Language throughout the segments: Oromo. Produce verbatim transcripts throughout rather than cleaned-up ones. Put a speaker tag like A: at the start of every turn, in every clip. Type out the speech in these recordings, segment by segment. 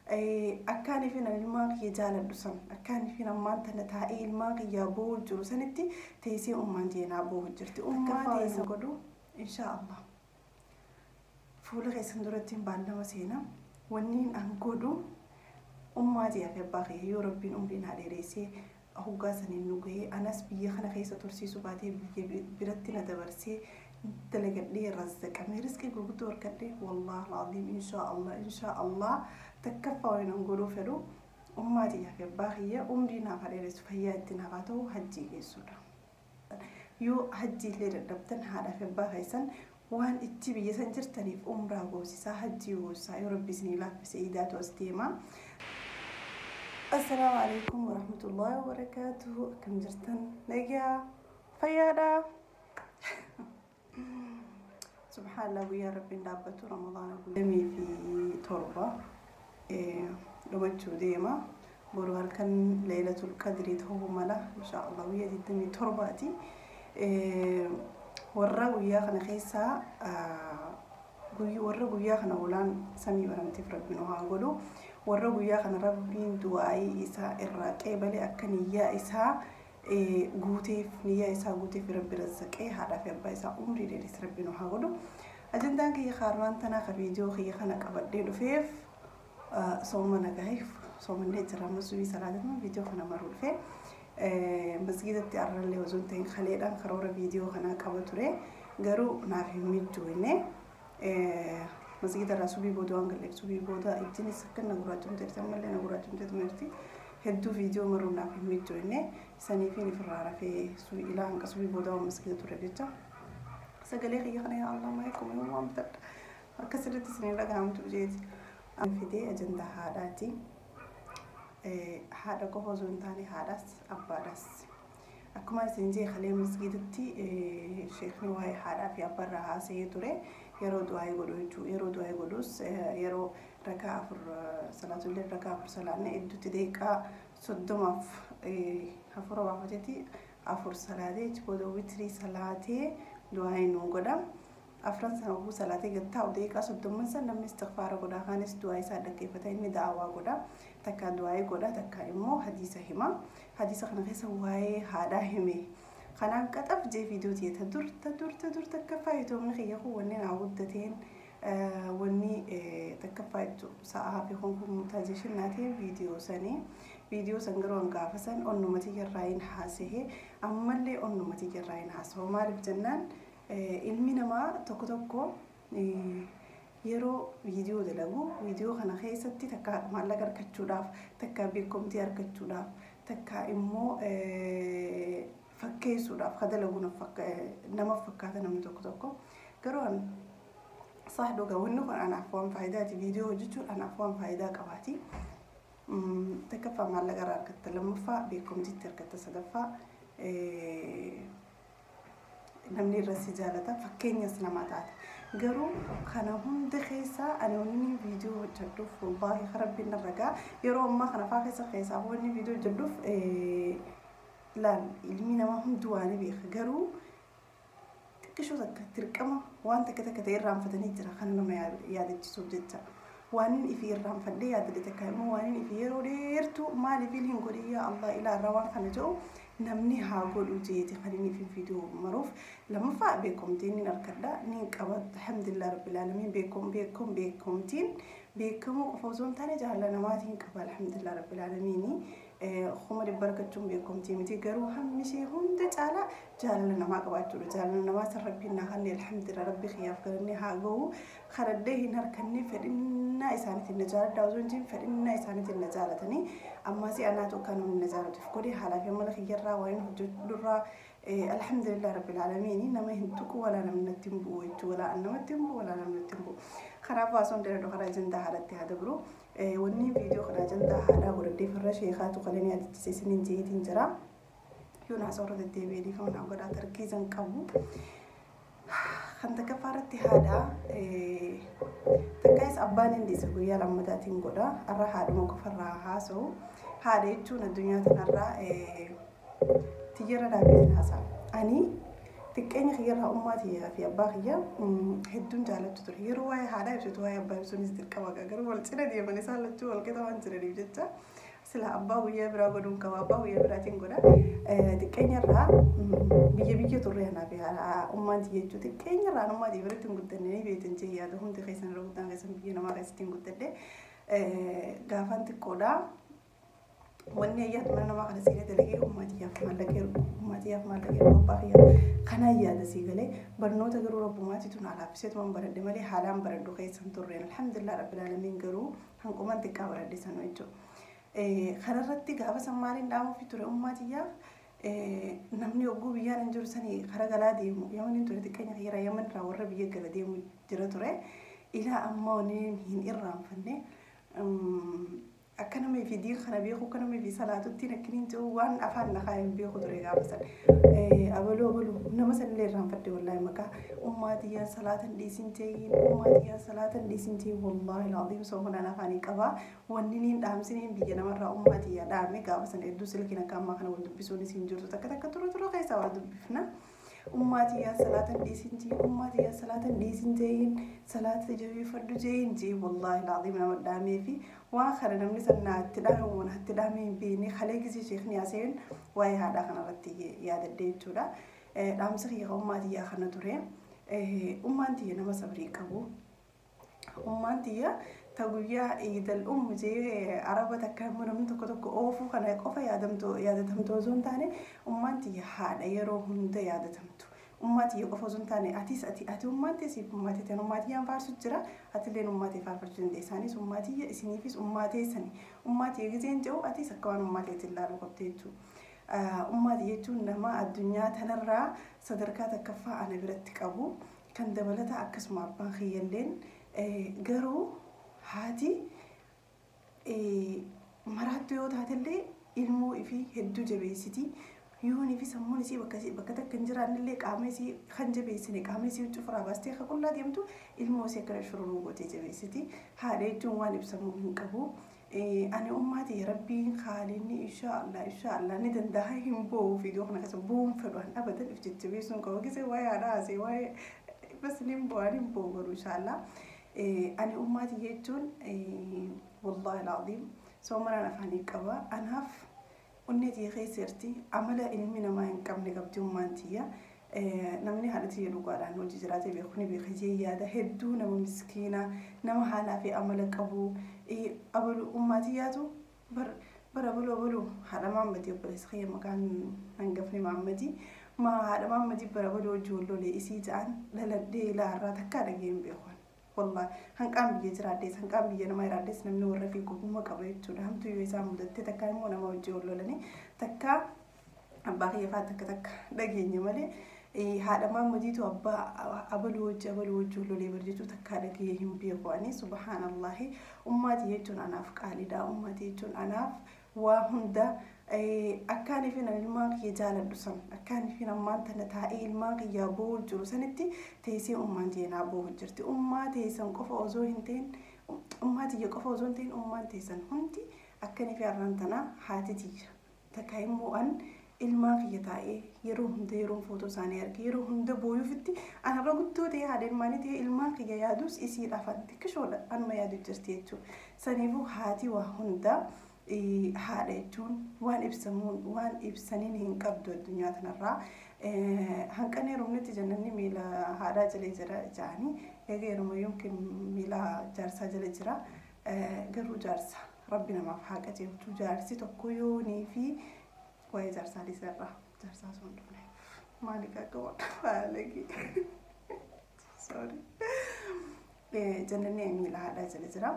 A: أكاني فينا الماغ يجال الدسم أكاني فينا ما أنت نتائي الماغ يابول جلوسنتي تيسي أمان جينا أبوه جرتي أمان تيسي قدو إن شاء الله فول غيسن دورتين بعد ما سينا ونين أنقدو أمان جي في باقي يو ربين أم بين هذه ريسي هو قاسن النوجي أنا سبيه خنا خيسة ترسي سباتي برتنا دبرسي تلقى لي رزق أمي رزقي قلت وركلي والله العظيم إن شاء الله إن شاء الله تكفى وين نقولوا فلو أماتي يا باقية أمرنا فليل سفياتنا غاتو هجي جسورة يو هجي لي ربتن هذا في باقيسن وان اتبي يسنجرتني في أمرا وسا هجي وسا يرب بسني الله بسيدات واستيما. السلام عليكم ورحمة الله وبركاته. كم جرتن نجا فيادا سبحان الله ويا رب دابته رمضان قدامي في تربة إيه لما تشوديما بروها كان ليلة القدر هو ملا إن شاء الله ويا دمي ترباتي إيه ورا ويا خنا خيسا قوي ورا ويا خنا ولان سمي ورا تفرق بينها قولوا ورا ويا خنا ربين دعائي إسا الرقي بلي أكنيا إسا قوتي في نية إسا قوتي في رب رزق إيه هذا في أبا إسا عمري ليس ربنا هقوله أجندان كي خارمان تنا كفيديو كي خنا كبدي لفيف صومنا كيف صومنا ترى مسوي سلادة ما فيديو خنا مرور فيه مسجد التعرّ اللي وزنتين خلينا خرورة فيديو خنا كبتوري قرو نافهم ميجوينه مسجد الرسولي بودوان قلب سوبي بودا إبتني سكن نقولاتهم ترتمل لنا نقولاتهم ترتمرتي هدو فيديو مرور نافهم ميجوينه سنيفين في الرارة في سوي إلى أنك سوي بودا ومسجد ترديتا سجلي خي خنا يا الله ما يكون يوم ما متر كسرت سنين لقى عم توجد في دي أجندة هاداتي هذا كوفوزون تاني هادس أبادس أكمل سنجي خلي مسجدتي شيخ نواي هذا في أبرها سيدوري يرو دعاء يقولوا يرو دعاء يقولوس يرو ركعة فر صلاة الليل ركعة فر صلاة نيدو تديكا صدم أف هفرو بعفتي أفر صلاة تبودو وتري صلاة دعاء نوجدا أفران سنوبو صلاة جتا وديكا صدم مثلا لما استغفار قدا خانس دعاء سادة كيف تاني دعوة قدا تكا دعاء قدا تكا إمو حديثة هما حديثة خنا خيسة واي هذا همي خنا كتب جي فيديو تي تدور تدور تدور تكفايتو من خي يخو وني عودتين آه وني آه تكفايتو ساعة في خونكم متاجشين ناتي فيديو سني فيديو سنجرو انقافسن أنو متيجر راين حاسه أما اللي أنو متيجر راين حاسه وما عرف جنان ilmi namaa tokko tokko yeroo viidiyoo dalagu viidiyoo kana keessatti takka maallaqa argachuudhaaf takka beekumtii argachuudhaaf takka immoo fakkeessuudhaaf kadalagu nama fakkaata namni tokko tokko garuu an saah dhugaa wanni kun anaaf waan faayidaati viidiyoo hojjechuun anaaf waan faayidaa qabaati takka faa maallaqa argatta lammaffaa beekumtiitti argatta sadaffaa namni irratti jaalata fakkeenyas nama taate garuu kana hunda keessa ani wanni viidiyoo hojjedhuuf wallahi rabbiin ragaa yeroo ammaa kana faa keessa keessaa wanni viidiyoo hojjedhuuf laal ilmi namaa hundi waan beeka garuu xiqqishoo takka tirqama waan takka takka ta'e irraanfatanii jira kan nama yaadachiisuuf jecha waan ifi irraanfadhee yaadate takka immoo waan ifi yeroo dheertuu maaliif hin godhe yaa Allah ilaa irraa waan kana jedhu namni haa godhu jeeti kan inni fi viidiyoo maruuf lammaffaa beekumtiin ni argadha ni qaba alhamdulillah rabbil alamin beekum beekum beekumtiin beekamu qofa osoo hin taane jaalala namaatiin qaba alhamdulillah rabbil alamin khuma dibbarkachuun beekumtii miti garuu hammishee hunda caala jaalala namaa qabaachuudha jaalala namaa san rabbiin naa kanne alhamdulillah rabbi khiyaaf galannee haa gahu karaddee hin harkanne fedhinnaa isaaniitiin na jaaladha osoo hin jiin fedhinnaa isaaniitiin na jaalatanii amma si anaatu kan na jaalatuuf godhee haala fi mala khiyyarraa waan hojjedhurraa alhamdulillah rabbil alamin nama hin tuqu wala namni natti hin bu'u jechuudha wala namatti hin bu'u wala namni natti hin bu'u kanaaf waasoon dheeraa dhokara ajandaa haadhatti haa dabru wanni viidiyoo kana ajandaa haadhaa godhadhee farra sheekaatu qalanii adichise isiniin jeetiin jira yoon haasawra deddeebi'ee dhiifama godhaa tarkiizan qabu kan takka faaratti haadhaa takkaayis abbaan hindiisa guyyaa lammataatiin godha arra haadhuma qofarraa haasa'u haadha jechuun addunyaa tanarraa tiyyara dhaabeetiin haasa'a ani تكيني خيرها أماتي في أباخية هدون جالت تروح يروي هذا يبتوها يبقى يسوني ستركوا قالوا والسنة دي من يسال تقول كده وانت ردي جتا سلا أباه ويا برا قدون كوا أباه ويا برا تنقولا تكيني رها بيجي بيجي تروحنا بها أماتي يجوا تكيني رها أماتي برا تنقولتني بيتنجي هذا هم تخيسن روتان خيسن بيجي نما خيس تنقولتني قافن تكودا wanni ayyaatu mana namaa kana siiree dalagee ummatiyaaf maallaqee ummatiyaaf maallaqee qophaa'ee kana yaada sii galee barnoota garuu rabbumaatitu na laaffiseetumaan baradhe malee haalaan baradhu keessan turreen alhamdulillah rabbil aalamiin garuu hanquman xiqqaa baradhe sanuu jechuudha. Kanarratti gaafa san maaliin dhaamuufi ture ummatiyaaf namni ogguu biyyaan hin jiru sanii kara galaa deemu yamaniin ture xiqqeenya xiyyaara yaman irraa warra biyya gala deemu jira ture ilaa amma waniin hin irraanfanne أكنا ما في دين خنا بيخو كنا ما في صلاة تين أكنين جو وان أفعل نخايم بيخو دريقة مثلا أبلو أبلو نمثلا اللي رام فتي والله مكا أمتي يا صلاة ليسنتين أمتي يا صلاة ليسنتين والله العظيم سوفنا نفاني كوا وننين دام سنين بيجنا مرة أمتي يا دامي كوا مثلا إدوس لكنا كم ما خنا ولد بيسوني سينجور تكتا كترو ترو كيسا ولد بفنا أمتي يا صلاة ليسنتين أمتي يا صلاة ليسنتين صلاة جوي فرد جين جي والله العظيم أنا دامي في وآخر نمني سنة تدامي ونه تدامي بيني خليك زي شيخ نياسين ويا هذا خنا رتي يا دديت تودا دام سخي أمتي يا خنا توري أمتي أنا ما صبري كابو أمتي تقولي إذا الأم جي عربة تكمل من تكتك أوفو خنا يقف يا دمتو يا دمتو زون تاني أمتي حال يروحون ده يا دمتو أمتي يقف زون تاني أتيس أتي أتي أمتي سيب أمتي تاني أمتي يان فارس جرا أتلين أمتي فارس جندي ساني أمتي سني فيس أمتي سني أمتي يجزين جو أتي سكوان أمتي تلا ركبتيتو أمتي يجون نما الدنيا تنرى صدركات كفا أنا برتك أبو كان دبلتها أكس مع بانخي اللين جرو هادي مرات يود هذا اللي ilmoo ifi hedduu jabeessiti yooni fi sammuun isii bakka bakka takka hin jiraannillee qaama isii kan jabeessine qaama isii cufuraa baastee akka qullaa deemtu ilmoo isii akkana shururuu gootee jabeessiti haadha jechuun waan ibsamuu hin qabu ani ummaati rabbiin khaalinni inshaallah inshaallah ni danda'a hin boo'u fiidiyoo kana keessa bu'uun fedhu han abadan if jajjabeessuun qabu gisee waa'ee haadha haasee waa'ee bas ni boo'an hin boo'u garuu inshaallah ani ummaati jechuun wallahi alazim soomana nafani qaba anaaf unneti khayserti amala ilmina ma inqamne qabdi ummantiya namni halati yeduqaadhaan hojii jiraatee beekuni beekajee yaada hedduu nama miskiina nama haalaa fi amala qabu abalu ummatiyaatu bar bara bulu bulu haadha maammati obboleessa kiyya maqaan hangafni maammati ma haadha maammati bara bulu ijoollolee isii ta'an laladhee laarraa takkaa dhageen beekun والله هنقام بيجراديس هنقام بيجنا ما يراديس نمني ورفيق وهم قبيت شو هم تو يسام مدة تكا مو أنا ما وجه ولا لني تكا أبغى يفعل تكا تكا دقيقة مالي إيه هذا ما مديتو أبا أبل وجه أبل وجه ولا لي برجتو تكا دقيقة هم بيقواني سبحان الله أمتي يجون أنا في قالدا أمتي يجون أنا وهندا أكاني فينا الماء يجال الدسم أكاني فينا ما أنت نتائي الماء يابول جلوسنتي تيسي أمان جينا بول جرتي أمة تيسن قف أوزوهنتين أمة تيجي قف أوزوهنتين أمة تيسن هنتي أكاني في أرانتنا حاتتي تكايمو أن الماء يتائي يروهم ديروم فوتو سانيرك يروهم دبويو فتي أنا رغبتو تي هذا الماني تي الماء يادوس يصير أفنتي كشولا أنا ما يادو جرتيتو سنيبو هاتي وهندا هذا يجون وان إبسمون وان إبسنين هنقبضوا الدنيا تنرى هنكني رمنتي جنني ميلا هذا جلي جرا جاني غير ما يمكن ميلا جارسا جلي جرا غيرو جارسا ربنا ما في حاجة تو جارسي تكويوني في كوي جارسا لي سرا جارسا صندوق مالك أقوى فالكي سوري جنني ميلا هذا جلي جرا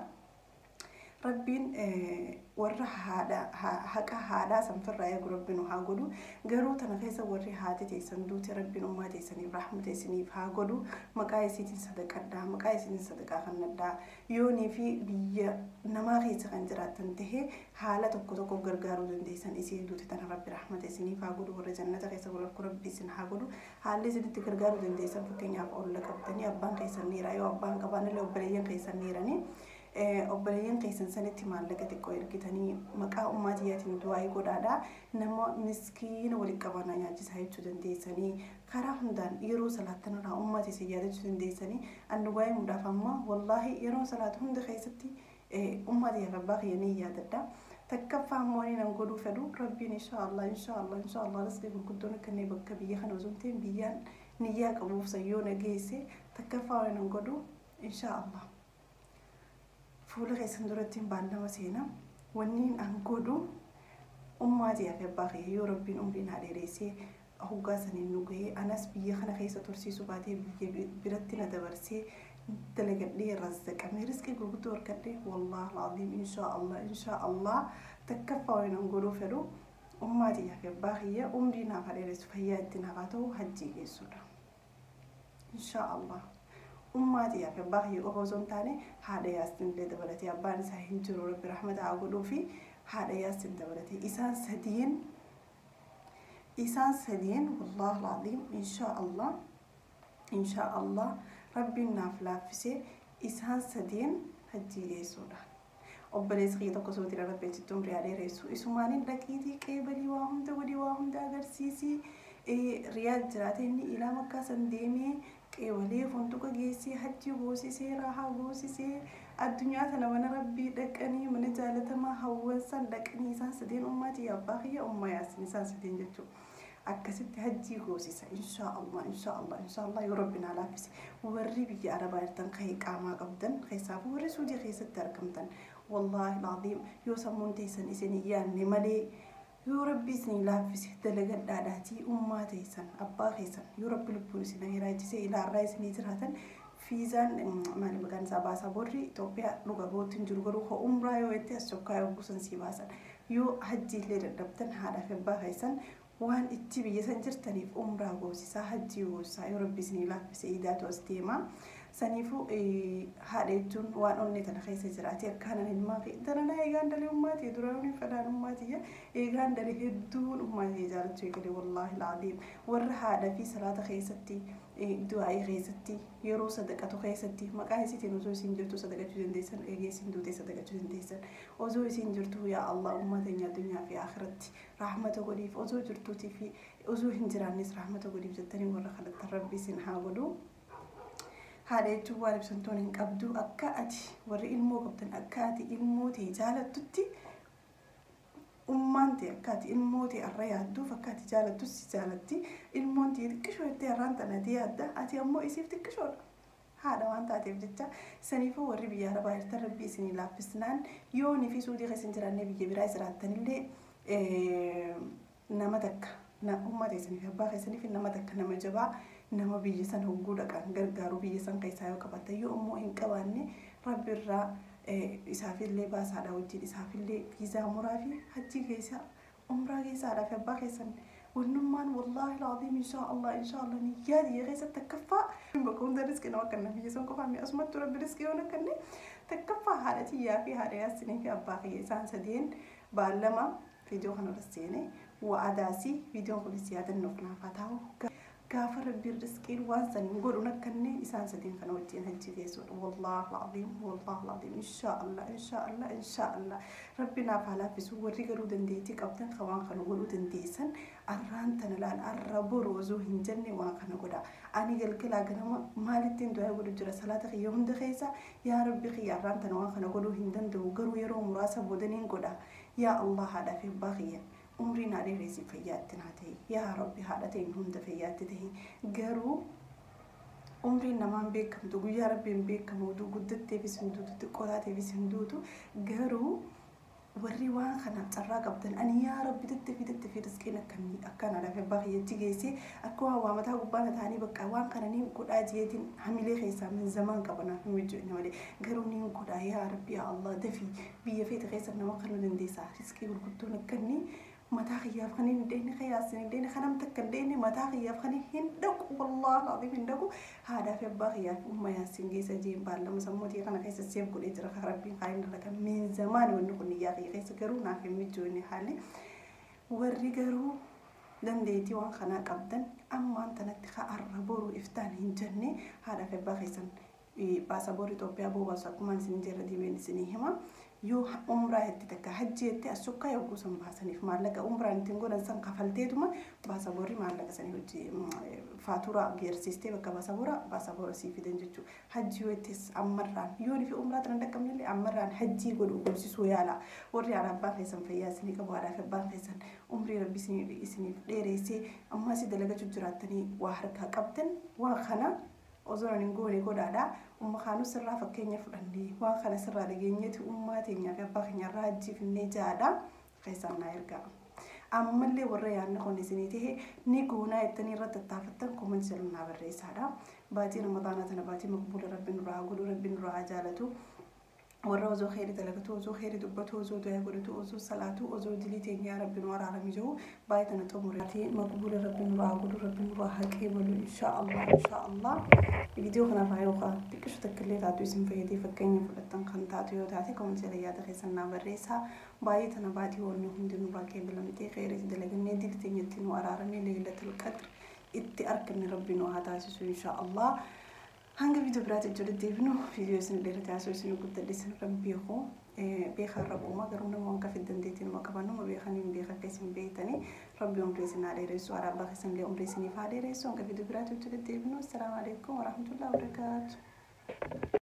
A: ربين ورّه هذا حق هذا سنفر رأي ربنا هاقولو قالوا تنفيس ورّه هذا تيسندو تربين أمها تيسني رحمة تيسني فهاقولو مقايسي تصدق الدا مقايسي تصدق خن الدا يوني في بي نماغي تغنجرات تنتهي حالة تكو تكو غرغارو دنديسن إسيدو تتنا رب رحمة تيسني فهاقولو ورّه جنة غيسا ورّه ربي سن هاقولو حالة زي تغرغارو دنديسن فكين يافعول لك أبتني أبان قيسن نيرا يو أبان قبان اللي أبريين قيسن نيراني obboleeyyan keessan sanitti maallaqa xiqqoo ergitanii maqaa ummaatiyaatiin du'aa godhaadhaa nama miskiina walitti qabanaa nyaachisaa jechuu dandeessanii karaa hundaan yeroo salaattanirraa ummaata isa yaadachuu dandeessanii annu waa'ee mudaaf amma wallaahi yeroo salaatu hunda keessatti ummaatiyaaf abbaa kiyyanii yaadadha takkaffaa ammoo nan godhuu fedhu rabbiin inshaallah inshaallah inshaallah rizqii gurguddoon akkannee bakka biyya kana osoo hin ta'in biyyaan niyyaa qabuuf sayyoo nageesse takkaffaa nan godhu inshaallah fuula keessan duratti baallama seenaa wanniin an godhu ummaatiyaaf abbaa kiyya yoo rabbiin umriin haa dheereessee hoggaa saniin nu gahee anas biyya kana keessa tursiisuu baatee biyya biratti na dabarsee dalagadhee razzaqamee rizqii gurguddoo argadhee wallaahi alazim inshaallah inshaallah takkaffaa nan godhuu fedhu ummaatiyaaf abbaa kiyya umrii naaf haa dheeressu fayyaa itti naaf haa ta'u hajjii geessudha inshaallah ummaatiyaaf abbaa kiyya qofa osoo hin taane haadha yaasin illee dabalatee abbaan isaa hin jiru rabbi rahmata haa godhuu fi haadha yaasin dabalatee isaan sadiin isaan sadiin wallaahi alazim inshaallah inshaallah rabbiin naaf laaffisee isaan sadiin hajjii geessudha obboleessa kiyya tokko sootira rabbeechitti umrii haa dheeressu isumaaniin dhaqiitii qeebalii waa hunda godhii waa hunda agarsiisii riyaad jiraatee inni ilaa makkaa san deemee qeebalee fontuqa geessee hajjii goosisee raahaa goosisee addunyaa tana mana rabbii dhaqanii mana jaalatamaa hawwansan dhaqanii isaan sadeen ummaatii abbaa kiyya ummaa yaasin isaan sadeen jechuudha akkasitti hajjii goosisa inshaallah inshaallah inshaallah yoo rabbi naa laaffise warri biyya arabaa jirtan ka'ee qaamaa qabdan keessaaf warri suudii keessatti argamtan wallaahi alazim yoo sammuun teessan isin yaanne malee yoo rabbi isin laaffise dalagadhaadhaatii ummaa teessan abbaa keessan yoo rabbi lubbuun isin hiraachisee ilaarraa isin jiraatan fiizaan maali maqaan isaa baasaa borri Itoophiyaa dhuga gootiin jiru garuu ho umraa yoo itti as chokkaa yoo buusan si baasan yoo hajjii illee dadhabdan haadhaaf abbaa keessan waan itti biyya san jirtaniif umraa goosisaa hajjii goosisaa yoo rabbi isin laaffise idaatu as deemaa saniifuu haadha jechuun waan onnee tana keessa jiraate akkaanan ilmaa fi daranaa eegaan dalee ummaatii duraanii fedhaan ummaatii eegaan dalee hedduun ummaatii jaalachuu eegalee wallaahi alazim warra haadha fi salaata keessatti du'aa'ii keessatti yeroo sadaqatu keessatti maqaa isiitiin osoo isin jirtu sadaqachuu dandeessan eegee isin duutee sadaqachuu dandeessan osoo isin jirtu yaa Allah ummateenya addunyaa fi akhiratti rahmata godhiif osoo jirtuutii fi osoo hin jiraannes rahmata godhiif jettanii warra kadhattan rabbi isin haa godhu haadha jechuun waan ibsantoon hin qabdu akka ati warri ilmoo qabdan akka ati ilmoo ta'e jaalattutti ummaan ta'e akka ati ilmoo ta'e arra yaadduuf akka ati jaalattus si jaalatti ilmoon ta'e xiqqishoo jettee arraan tana ta'e yaadda ati ammoo isiif xiqqishoodha haadha waan taateef jecha saniifuu warri biyya arabaa jirtan rabbi isinii laaffisnaan yoo ni fi suudii keessa hin jiraanne biyya biraa jiraattanillee nama takka ummaa teessaniif abbaa keessaniif nama takka nama jabaa nama biyya san hogguu dhaqan gargaaru biyya san keessaa yoo qabaatan yoo ammoo hin qabaanne rabbi irraa isaafillee baasaadha wajjin isaafillee viizaa muraa fi hajjii keessa umraa keessaadha fi abbaa keessan wannummaan wallaahi alazim inshaallah inshaallah niyyaati yaa keessatti takkaffaa bakka hunda riskii nama kanna biyya san qofaa mi'a asumatti rabbi riskii yoo nakkanne takkaffaa haadha tiyyaa fi haadha yaasinii fi abbaa kiyya isaan sadeen baallama viidiyoo kanarra seene wa'adaasii viidiyoon kunis yaadannoof naaf haa ta'u gaafa rabbiin riskiin waan saniin godhu nakkanne isaan sadeen kana wajjin hajjii geessudha wallaahi alazim wallaahi alazim inshaallah inshaallah inshaallah rabbi naaf haa laaffisu warri garuu dandeettii qabdan kan waan kana godhuu dandeessan arraan tana laal arra boru osoo hin jenne waan kana godha ani galgalaa ganama maalittiin du'aa godhu jira salaata kiyya hunda keessa yaa rabbi kiyya arraan tana waan kana godhuu hin danda'u garuu yeroo muraasa boodaniin godha yaa Allah haadha fi abbaa kiyya umrii naa dheeressi fayyaatti naa ta'e yaa rabbi haadha ta'een hunda fayyaatti ta'e garuu umriin namaan beekamtu guyyaa rabbiin beekamu guddatteefis hin duutu xiqqootateefis hin duutu garuu warri waan kana carraa qabdan ani yaa rabbi datti fidatti fi riskiin akkamii akkana lafa abbaa kiyyatti geesse akka waa waamataa gubbaana ta'anii bakka waan kana niin godhaa jeetiin hamilee keessaa min zamaan qabana hin wajjine malee garuu niin godhaa yaa rabbi yaa Allah dafi biyya feete keessa nama kan dandeessaa riskii gurguddoon akkanni mataa khiyyaaf kan hin deene khiyaasin hin deene kanam takka hin deene mataa khiyyaaf kan hin dhaqu wallaahi alazim hin dhaqu haadhaa fi abbaa khiyyaaf umma yaasin geessa jeen baallama sammuutii kana keessa seef godhee jira kan rabbiin qaayin dalagan min zamaan wanni kun yaa khiyya keessa garuu naaf hin mijoone haali warri garuu dandeettii waan kanaa qabdan ammaan tanatti ka arra boru iftaan hin jenne haadhaa fi abbaa keessan باسبور إثيوبيا بو باسكمان سنجر دي بين سنيهما يو عمره هتتك حجي هتي السكة يوكو سن باسني في مالك عمره أنت نقول إنسان قفلتيتما باسبوري مالك سني وجي فاتورة غير سيستم بك باسبورا باسبورا سي في دنجتو حجي وتس عمران يوني في عمره ترندك كم اللي عمران حجي يقول وقول سويالا وري على بان سن فيا سني كبو على في بان سن عمري ربي سني سني ديريسي أما سي دلقة جراتني وحركها كابتن وخنا أزور نقولي كودا دا أم خانو سرّا فكيني فلندي وخنا سرّا لجينيت أماتي نيا باخني راجي في النجادة خيسان نايركا أما اللي ورّي أنا خوني سنيته نيكونا التاني رد التافتن كمان سلنا بالرئيس هذا باتي رمضان أنا باتي مقبول ربنا راه قولوا ربنا راه جالته ورّا وزو خير تلقته وزو خير دبته وزو دعاء قولته وزو صلاة وزو دليتين يا رب نور على مجهو بايتنا تمرتي مقبول ربنا راه قولوا ربنا راه كيبل إن شاء الله إن شاء الله فيديو خنا فايوخا تكش تكليت عدو اسم فيدي فكيني فلتن خنتاتو يوتاتي كون سيريات خيسنا بريسا بايتنا باتي ونهم دنو باكي بلمتي خير دلقني دلتين يتين وارارني ليلة القدر إتي أركني ربنا وهاتاسسو إن شاء الله هنگا فيديو برات الجلد ديفنو فيديو سن اللي رتاسو سنو كنت لسن ربيخو بيخا ربو ما قرونا وانكا في الدنديتين ما كبانو ما بيخاني بيخا كيسن بيتاني ربي أمري سن علي ريسو عربا خسن لي أمري سني فعلي ريسو هنگا فيديو برات الجلد ديفنو السلام عليكم ورحمة الله وبركاته.